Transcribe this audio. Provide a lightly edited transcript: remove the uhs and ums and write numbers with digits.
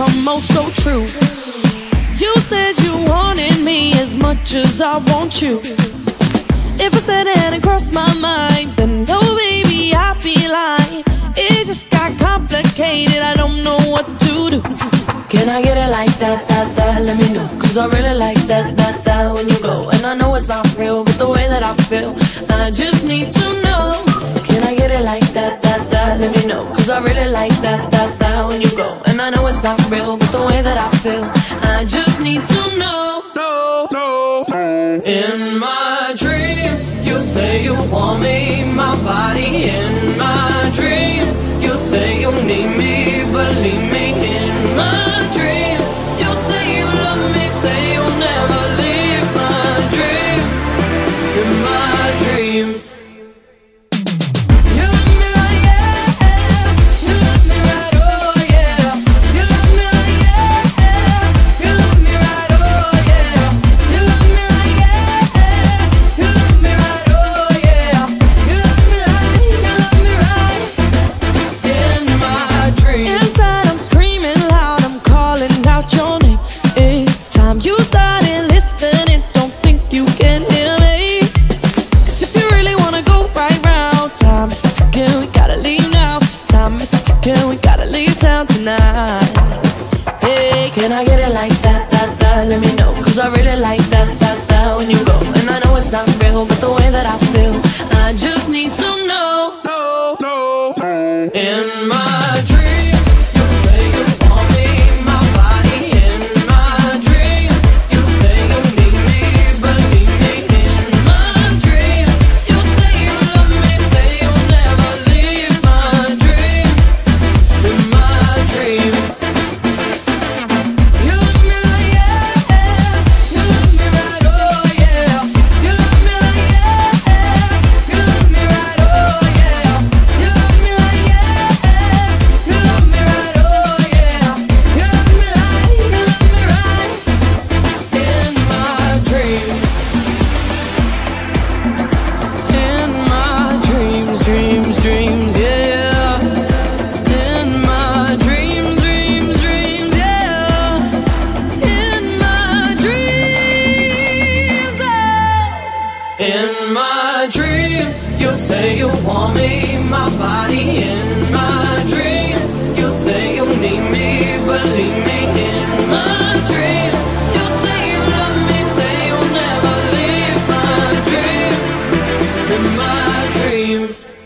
come oh so true. You said you wanted me as much as I want you. If I said it and it crossed my mind, then no baby, I'd be lying. It just got complicated, I don't know what to do. Can I get it like that, that, that, let me know. Cause I really like that, that, that when you go. And I know it's not real, but the way that I feel, I just need to know. Can I get it like that, that, that, let me know. Cause I really like that, that, that when you go. And I know it's not real, but the way that I feel, I just need to know. No, no, no. In my dreams, you say you want me, my body. In my dreams, you say you need me, believe me. In my dreams, you say you love me, say you'll never leave my dreams. In my dreams, you love me like yeah, you love me right, oh yeah. You love me like yeah, you love me right, oh yeah. You love me like yeah, you love me right, oh yeah. You love me right. In my dreams, inside I'm screaming loud, I'm calling out your name. It's time you started listening, don't think you can hear me. Cause if you really wanna go right round, time is ticking, we gotta leave now. Time is ticking, we gotta leave town tonight. Hey, can I get it like that, that, that, let me know. Cause I really like that, that, that when you go. And I know it's not real, but the way that I feel, I just need to know. No, no, no. In my dreams, you say you want me, my body. In my dreams, you say you need me, believe me. In my dreams, you say you love me, say you'll never leave my dreams. In my dreams, you love me like yeah, you love me right, oh yeah. You love me like yeah, you love me right, oh yeah. You love me like yeah, you love me right, oh yeah. You love me right. In my dreams, in my dreams, dreams, dreams, yeah. In my dreams, dreams, dreams, yeah. In my dreams, yeah. In my dreams, you say you want me, my body. In my dreams, you say you need me, believe me. In my dreams, you say you love me, say you'll never leave my dreams. In my dreams.